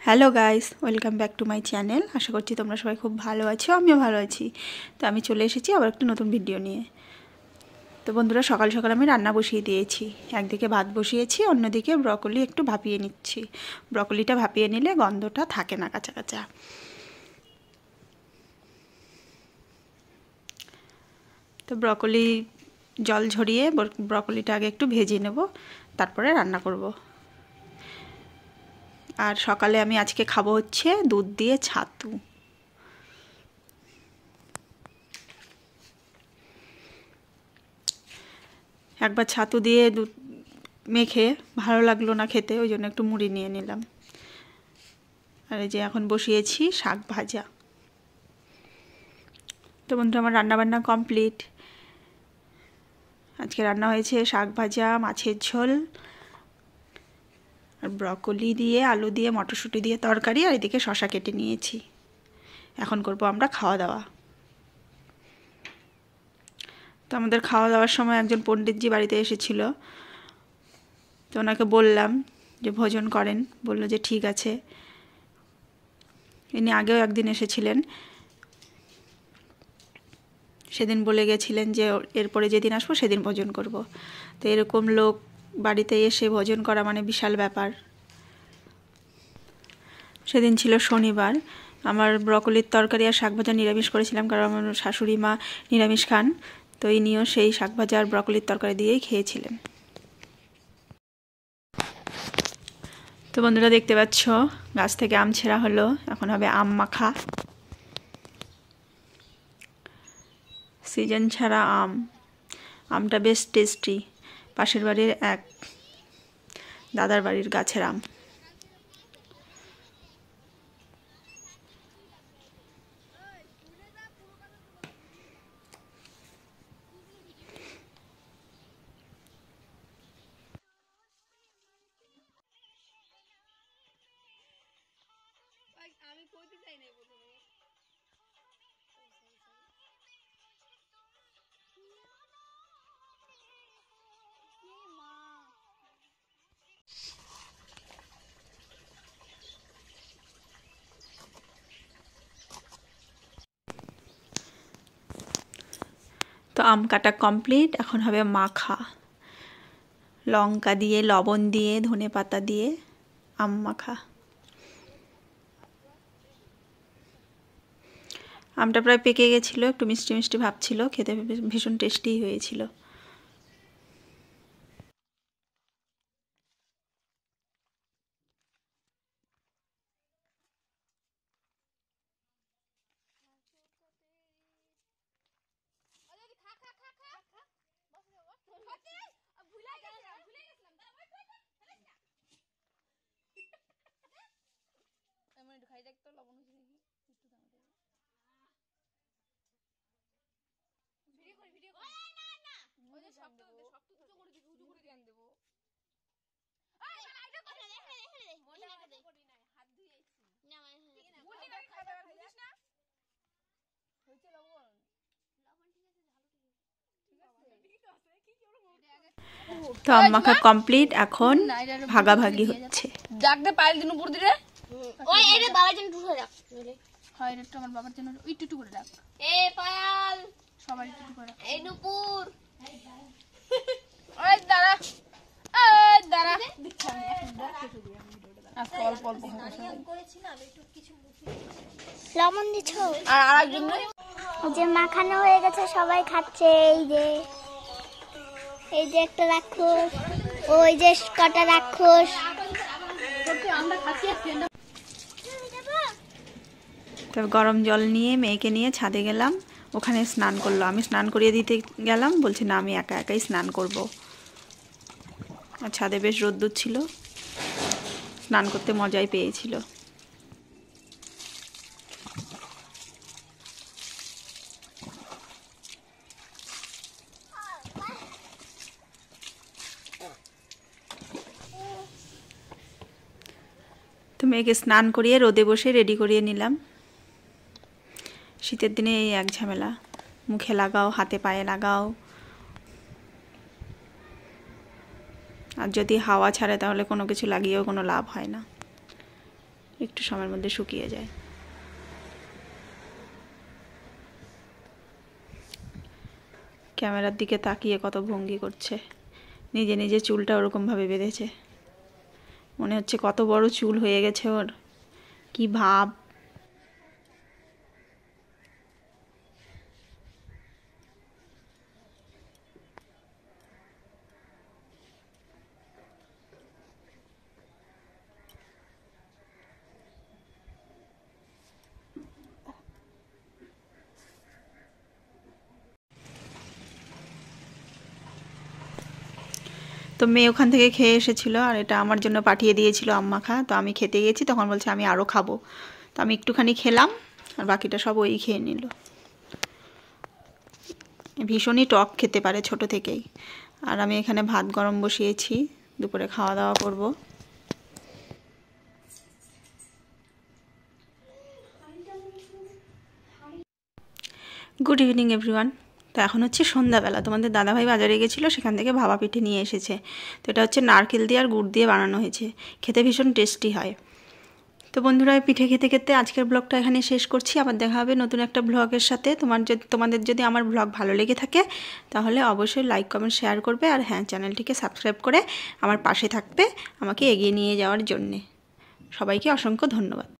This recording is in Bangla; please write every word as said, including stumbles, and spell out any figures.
Hello guys, welcome back to my channel. আশা করছি তোমরা সবাই খুব ভালো আছো, আমিও ভালো আছি। তো আমি চলে এসেছি আবার একটা নতুন ভিডিও নিয়ে। তো বন্ধুরা, সকাল সকাল আমি রান্না বসিয়ে দিয়েছি। একদিকে ভাত বসিয়েছি, অন্যদিকে ব্রকলি একটু ভাপিয়ে নিচ্ছি। ব্রকলিটা ভাপিয়ে নিলে গন্ধটা থাকে না কাঁচা কাঁচা। তো ব্রকলি জল ঝরিয়ে ব্রকলিটা আগে একটু ভেজে নেব, তারপরে রান্না করব। আর সকালে আমি আজকে খাবো হচ্ছে দুধ দিয়ে ছাতু। একবার ছাতু দিয়ে দুধ মেখে ভালো লাগলো না খেতে, ওই জন্য একটু মুড়ি নিয়ে নিলাম। আর এই যে এখন বসিয়েছি শাক ভাজা। তো বন্ধুরা, আমার রান্নাবান্না কমপ্লিট। আজকে রান্না হয়েছে শাক ভাজা, মাছের ঝোল, আর ব্রকলি দিয়ে আলু দিয়ে মটরশুঁটি দিয়ে তরকারি, আর এদিকে শশা কেটে নিয়েছি। এখন করব আমরা খাওয়া দাওয়া। তো আমাদের খাওয়া দাওয়ার সময় একজন পণ্ডিতজি বাড়িতে এসেছিল। তো ওনাকে বললাম যে ভোজন করেন, বলল যে ঠিক আছে। ইনি আগেও একদিন এসেছিলেন, সেদিন বলে গেছিলেন যে এরপরে যেদিন আসবো সেদিন ভোজন করব। তো এরকম লোক বাড়িতে এসে ভোজন করা মানে বিশাল ব্যাপার। সেদিন ছিল শনিবার। আমার ব্রকলির তরকারি আর শাক ভাজা নিরামিষ করেছিলাম, কারণ আমার শাশুড়ি মা নিরামিষ খান। তো ইনিও সেই শাক ভাজা আর ব্রকলির তরকারি দিয়েই খেয়েছিলেন। তো বন্ধুরা, দেখতে পাচ্ছ গাছ থেকে আম ছেঁড়া হলো, এখন হবে আম মাখা। সিজন ছাড়া আম, আমটা বেশ টেস্টি। পাশের বাড়ির এক দাদার বাড়ির গাছের আম। তো আম কাটা কমপ্লিট, এখন হবে মাখা। লঙ্কা দিয়ে, লবণ দিয়ে, ধনে পাতা দিয়ে আম মাখা। আমটা প্রায় পেকে গেছিলো, একটু মিষ্টি মিষ্টি ভাব ছিল, খেতে ভীষণ টেস্টি হয়েছিল। তো আম মাখা কমপ্লিট, এখন ভাগাভাগি হচ্ছে। ডাকতে পাইল দিন উপর দিরে ওই এরে বাবার জন্য টুকরো রাখ হয় রে, আমার বাবার জন্য ওই টুটু করে রাখ। এ পায়াল সবাই টুটু করে রাখ। এই নুপুর ওই দাঁড়া, এই দাঁড়া দিচ্ছি আমি আর অল্প অল্প করেছি না, আমি একটু কিছু লবণ দিছ। আর আরেকজন এই যে মাখানো হয়ে গেছে, সবাই খাচ্ছে। এই যে এই যে একটা রাক্ষস, ওই যে কটা রাক্ষস। তো গরম জল নিয়ে মেয়েকে নিয়ে ছাদে গেলাম, ওখানে স্নান করলো। আমি স্নান করিয়ে দিতে গেলাম, বলছে না আমি একা একাই স্নান করব। আর ছাদে বেশ রোদ্দুর ছিল, স্নান করতে মজাই পেয়েছিল। তো মেয়েকে স্নান করিয়ে রোদে বসে রেডি করিয়ে নিলাম। শীতের দিনে এই এক ঝামেলা, মুখে লাগাও, হাতে পায়ে লাগাও। আর যদি হাওয়া ছাড়ে তাহলে কোনো কিছু লাগিয়েও কোনো লাভ হয় না। একটু সময়ের মধ্যে শুকিয়ে যায়। ক্যামেরার দিকে তাকিয়ে কত ভঙ্গি করছে, নিজে নিজে চুলটা ওরকমভাবে বেঁধেছে, মনে হচ্ছে কত বড় চুল হয়ে গেছে ওর, কি ভাব। তো মেয়ে ওখান থেকে খেয়ে এসেছিলো, আর এটা আমার জন্য পাঠিয়ে দিয়েছিল আম্মা খা। তো আমি খেতে গেছি, তখন বলছে আমি আরও খাবো। তো আমি একটুখানি খেলাম, আর বাকিটা সব ওই খেয়ে নিল। ভীষণই টক খেতে পারে ছোট থেকেই। আর আমি এখানে ভাত গরম বসিয়েছি, দুপুরে খাওয়া দাওয়া করব। Good evening everyone. তো এখন হচ্ছে সন্ধ্যাবেলা। তোমাদের দাদাভাই বাজারে গেছিলো, সেখান থেকে ভাপা পিঠে নিয়ে এসেছে। তো এটা হচ্ছে নারকেল দিয়ে আর গুড় দিয়ে বানানো হয়েছে, খেতে ভীষণ টেস্টি হয়। তো বন্ধুরা, পিঠে খেতে খেতে আজকের ব্লগটা এখানে শেষ করছি। আবার দেখা হবে নতুন একটা ব্লগের সাথে। তোমার যদি তোমাদের যদি আমার ব্লগ ভালো লেগে থাকে তাহলে অবশ্যই লাইক কমেন্ট শেয়ার করবে, আর হ্যাঁ, চ্যানেলটিকে সাবস্ক্রাইব করে আমার পাশে থাকবে আমাকে এগিয়ে নিয়ে যাওয়ার জন্যে। সবাইকে অসংখ্য ধন্যবাদ।